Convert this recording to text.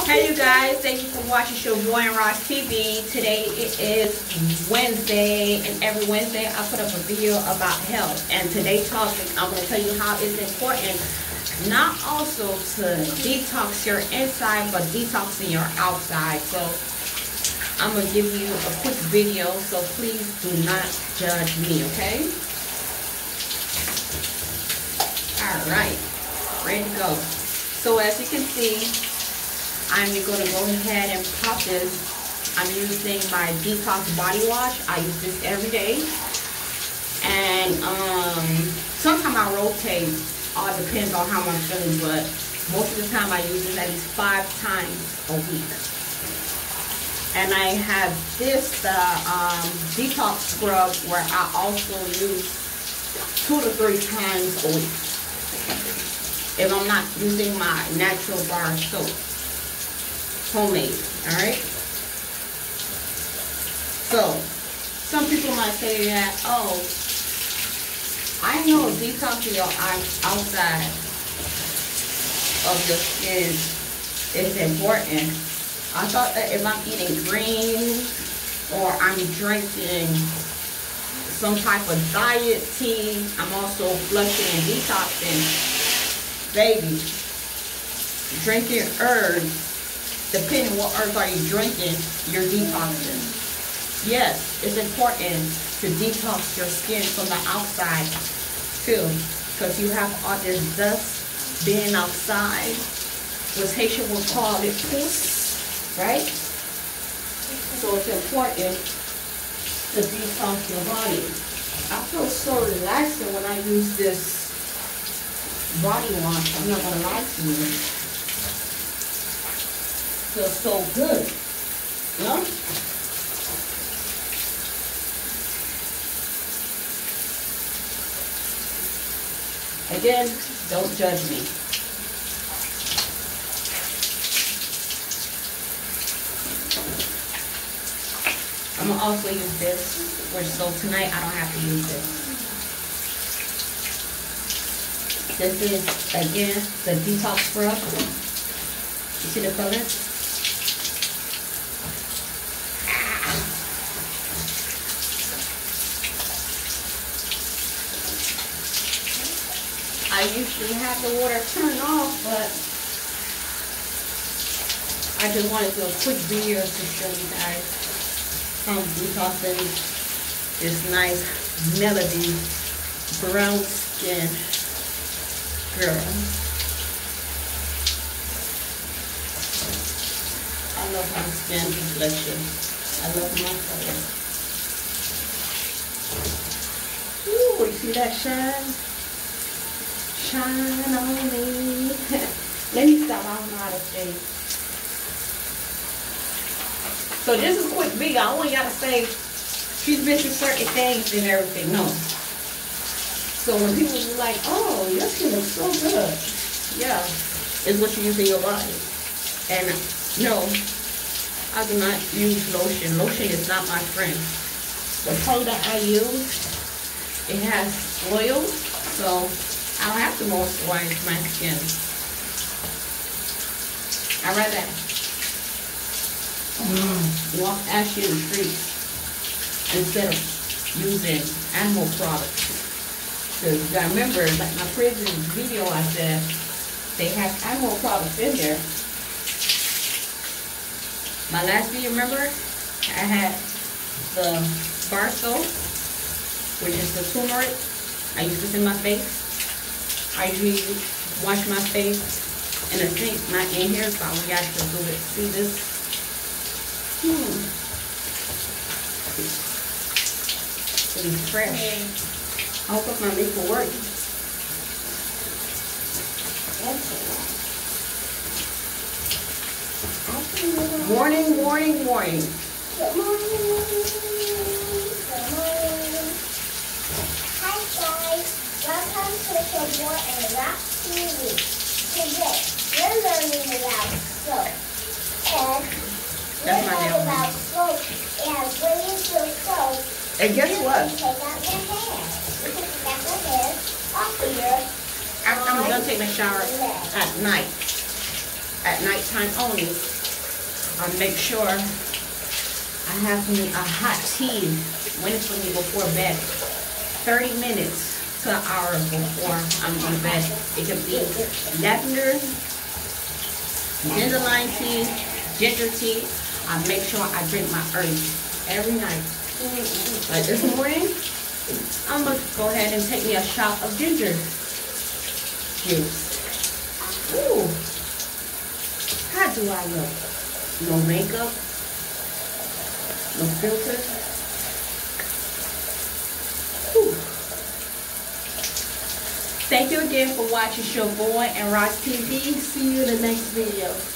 Hey you guys, thank you for watching Your Boy and Ross TV. Today it is Wednesday, and every Wednesday I put up a video about health. And today's topic, I'm going to tell you how it's important not also to detox your inside, but detoxing your outside. So I'm going to give you a quick video, so please do not judge me, okay? Alright, ready to go. So as you can see, I'm going to go ahead and pop this. I'm using my Detox Body Wash. I use this every day. And sometimes I rotate. All depends on how I'm feeling, but most of the time I use this at least 5 times a week. And I have this detox scrub where I also use 2 to 3 times a week if I'm not using my natural bar soap. Homemade, alright? So, some people might say that, oh, I know detoxing your outside of your skin is important. I thought that if I'm eating greens or I'm drinking some type of diet tea, I'm also flushing and detoxing. Baby, drinking herbs, depending what herbs are you drinking, you're detoxing. Yes, it's important to detox your skin from the outside too, because you have all this dust being outside, which Haitian will call it pousse, right? So it's important to detox your body. I feel so relaxing when I use this body wash. I'm not gonna lie to you. Feels so good, you know? Again, don't judge me. I'm gonna also use this, so tonight I don't have to use this. This is, again, the detox scrub. You see the color? I usually have the water turned off, but I just wanted to do a quick video to show you guys how I'm detoxing this nice Melody brown skin girl. I love my skin complexion. I love my color. Ooh, you see that shine? Shine on me. Let me stop. I don't know how to say. So this is a quick video. I don't want y'all to say she's missing certain things and everything. No. So when people are like, oh, your skin looks so good. Yeah, it's what you use in your body. And no, I do not use lotion. Lotion is not my friend. The product that I use, it has oil, so I don't have to moisturize my skin. I'd rather walk actually in the streets instead of using animal products. Because you gotta remember, like my previous video I said, they have animal products in there. My last video, remember, I had the bar soap, which is the turmeric. I use this in my face. I usually wash my face in a sink, not in here, so I want you guys to do it. See this? It's fresh. I woke up my late for work. Morning, morning, morning. Good morning. Good morning. Hi guys, welcome to Your Boy and Ross TV. Today we're learning about soap. And we're learning about soap. And when you do soap, and guess what? You take out your hair. You can take out your hair off of your I'm gonna take my shower at night. at nighttime only. I make sure I have me a hot tea waiting for me before bed. 30 minutes to an hour before I'm going to bed. It can be lavender, dandelion tea, ginger tea. I make sure I drink my herbs every night. Like this morning, I'm going to go ahead and take me a shot of ginger juice. Ooh, how do I look? No makeup, no filters. Whew. Thank you again for watching your boy and Rock TV. See you in the next video.